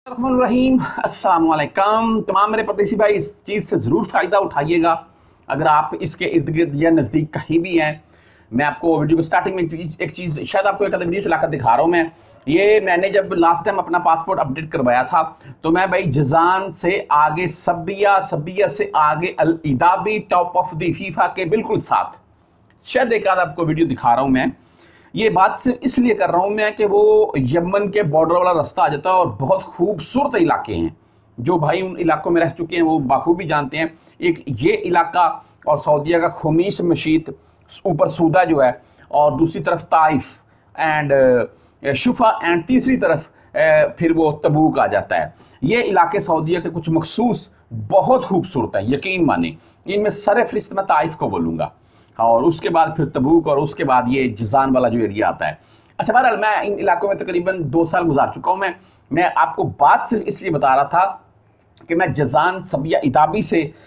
रहीम अस्सलाम वालेकुम। तमाम मेरे परदेसी भाई इस चीज़ से ज़रूर फ़ायदा उठाइएगा अगर आप इसके इर्द गिर्द या नज़दीक कहीं भी हैं। मैं आपको वीडियो को स्टार्टिंग में एक चीज़ शायद आपको एक वीडियो चलाकर दिखा रहा हूँ। मैंने जब लास्ट टाइम अपना पासपोर्ट अपडेट करवाया था तो मैं भाई जजान से आगे सबिया से आगे अल इदाबी टॉप ऑफ द फीफा के बिल्कुल साथ शायद एक आध आपको वीडियो दिखा रहा हूँ। मैं ये बात सिर्फ इसलिए कर रहा हूं मैं कि वो यमन के बॉर्डर वाला रास्ता आ जाता है और बहुत खूबसूरत इलाके हैं। जो भाई उन इलाकों में रह चुके हैं वो बाखूबी जानते हैं। एक ये इलाका और सऊदीया का खुमीस मशीत ऊपर सूदा जो है, और दूसरी तरफ ताइफ एंड शुफा एंड तीसरी तरफ फिर वो तबूक आ जाता है। ये इलाके सऊदीया के कुछ मखसूस बहुत खूबसूरत हैं, यकीन माने। इनमें सर फहरिस्त मैं ताइफ को बोलूँगा और उसके बाद फिर तबूक और उसके बाद ये जजान वाला जो एरिया आता है। अच्छा, बहरहाल मैं इन इलाकों में तकरीबन 2 साल गुजार चुका हूँ। मैं आपको बात सिर्फ इसलिए बता रहा था कि मैं जजान सबिया इदाबी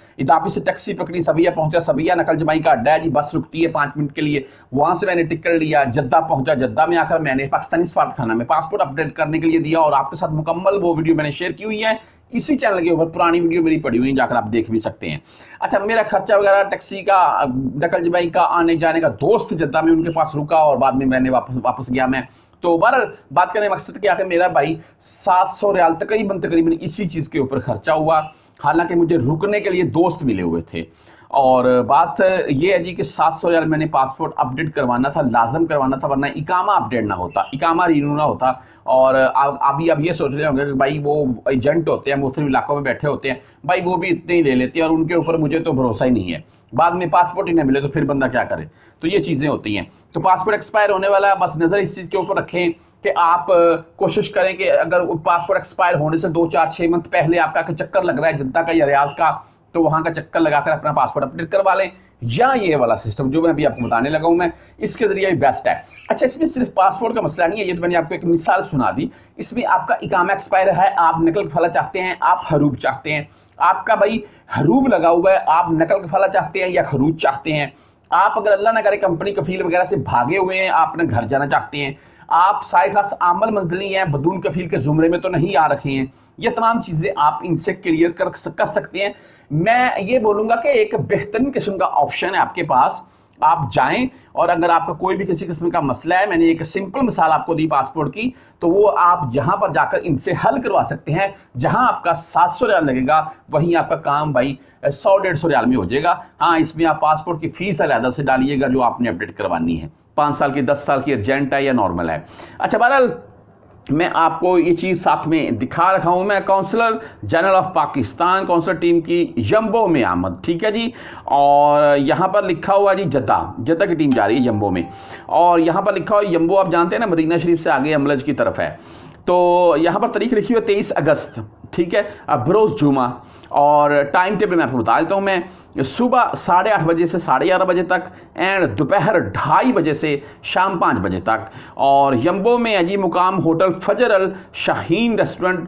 से टैक्सी पकड़ी, सबिया पहुंचा। सबिया नकल जमाई का अड्डा है जी, बस रुकती है 5 मिनट के लिए। वहाँ से मैंने टिकट लिया, जद्दा पहुंचा। जद्दा में आकर मैंने पाकिस्तानी सफारतखाना में पासपोर्ट अपडेट करने के लिए दिया और आपके साथ मुकम्मल वो वीडियो मैंने शेयर की हुई है इसी चैनल के ऊपर। पुरानी वीडियो मेरी पड़ी हुई है, जाकर आप देख भी सकते हैं। अच्छा, मेरा खर्चा वगैरह टैक्सी का, नकल जमाई का, आने जाने का, दोस्त जद्दा में उनके पास रुका और बाद में मैंने वापस गया मैं। तो बहरहाल बात करने का मकसद क्या है, मेरा भाई 700 रियाल तकरीबन इसी चीज़ के ऊपर खर्चा हुआ। हालांकि मुझे रुकने के लिए दोस्त मिले हुए थे। और बात ये है जी कि 700 रियाल मैंने पासपोर्ट अपडेट करवाना था, लाजम करवाना था, वरना इकामा अपडेट ना होता, इकामा रिन्यू ना होता। और आप ये सोच रहे होंगे कि भाई वो एजेंट होते हैं, मुख्तलिफ इलाकों में बैठे होते हैं, भाई वो भी इतने ही ले लेते हैं और उनके ऊपर मुझे तो भरोसा ही नहीं है। बाद में पासपोर्ट ही ना मिले तो फिर बंदा क्या करे। तो ये चीज़ें होती हैं। तो पासपोर्ट एक्सपायर होने वाला है, बस नज़र इस चीज़ के ऊपर रखें कि आप कोशिश करें कि अगर पासपोर्ट एक्सपायर होने से 2-4-6 मंथ पहले आपका चक्कर लग रहा है जद्दा का या रियाज का, तो वहाँ का चक्कर लगाकर अपना पासपोर्ट अपडेट करवा लें। या ये वाला सिस्टम जो मैं अभी आपको बताने लगा हूँ, मैं इसके ज़रिए भी बेस्ट है। अच्छा, इसमें सिर्फ पासपोर्ट का मसला नहीं है, ये तो मैंने आपको एक मिसाल सुना दी। इसमें आपका इकामा एक्सपायर है, आप नकल कफाला चाहते हैं, आप हरूब चाहते हैं, आपका भाई हरूब लगा हुआ है, आप नकल कफाला चाहते हैं या खरूज चाहते हैं, आप अगर अल्लाह ना करे कंपनी कफील वगैरह से भागे हुए हैं, आप अपने घर जाना चाहते हैं, आप साए खास आमल मंजली हैं, बदून कफील के जुमरे में तो नहीं आ रखे हैं, ये तमाम चीज़ें आप इनसे क्लियर कर सकते हैं। मैं ये बोलूँगा कि एक बेहतरीन किस्म का ऑप्शन है आपके पास, आप जाएं। और अगर आपका कोई भी किसी किस्म का मसला है, मैंने एक सिंपल मिसाल आपको दी पासपोर्ट की, तो वो आप जहां पर जाकर इनसे हल करवा सकते हैं। जहां आपका 700 रियाल लगेगा वहीं आपका काम भाई 100-150 रियाल में हो जाएगा। हाँ, इसमें आप पासपोर्ट की फीस अलहदा से डालिएगा जो आपने अपडेट करवानी है। 5 साल की, 10 साल की, अर्जेंट है या नॉर्मल है। अच्छा, बहरहाल मैं आपको ये चीज़ साथ में दिखा रखा हूँ। मैं counsellor general of Pakistan counsellor team की यम्बो में आमद, ठीक है जी। और यहाँ पर लिखा हुआ जी जद्दा की टीम जा रही है यम्बो में। और यहाँ पर लिखा हुआ यम्बो आप जानते हैं ना, मदीना शरीफ से आगे अमलज की तरफ है। तो यहाँ पर तारीख लिखी हुई है 23 अगस्त, ठीक है, बरोज़ जुमा। और टाइम टेबल मैं आपको बता देता हूँ। मैं सुबह 8:30 बजे से 11:30 बजे तक एंड दोपहर 2:30 बजे से शाम 5 बजे तक। और यम्बो में है जी मुकाम होटल फजर अल शाहीन रेस्टोरेंट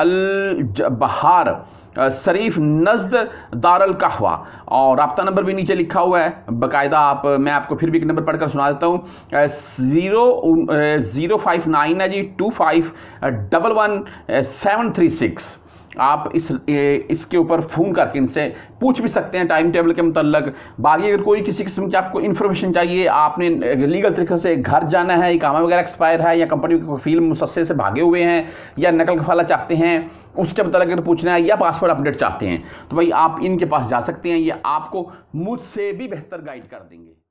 अल बहार शरीफ नज़द दारल कहवा। और रब्ता नंबर भी नीचे लिखा हुआ है बाकायदा। मैं आपको फिर भी एक नंबर पढ़कर सुना देता हूँ। 059 है जी 25111736। आप इसके ऊपर फ़ोन करके इनसे पूछ भी सकते हैं टाइम टेबल के मतलब। बाकी अगर कोई किसी किस्म की आपको इन्फॉर्मेशन चाहिए, आपने लीगल तरीके से घर जाना है, इकामा वगैरह एक्सपायर है, या कंपनी के वकील मुसस्से से भागे हुए हैं, या नकल कफाला चाहते हैं उसके मतलब अगर पूछना है, या पासपोर्ट अपडेट चाहते हैं, तो भाई आप इनके पास जा सकते हैं। ये आपको मुझसे भी बेहतर गाइड कर देंगे।